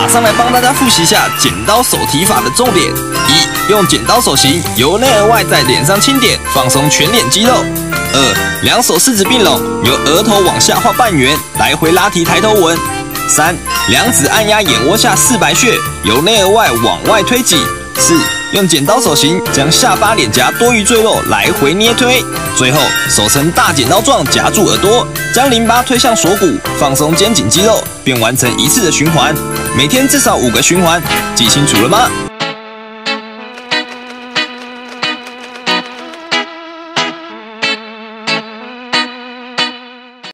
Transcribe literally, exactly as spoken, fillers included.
马上来帮大家复习一下剪刀手提法的重点：一、用剪刀手型，由内而外在脸上轻点，放松全脸肌肉；二、两手四指并拢，由额头往下画半圆，来回拉提抬头纹；三、两指按压眼窝下四白穴，由内而外往外推挤；四、用剪刀手型将下巴、脸颊多余赘肉来回捏推；最后手呈大剪刀状夹住耳朵，将淋巴推向锁骨，放松肩颈肌肉，便完成一次的循环。每天至少五个循环，记清楚了吗？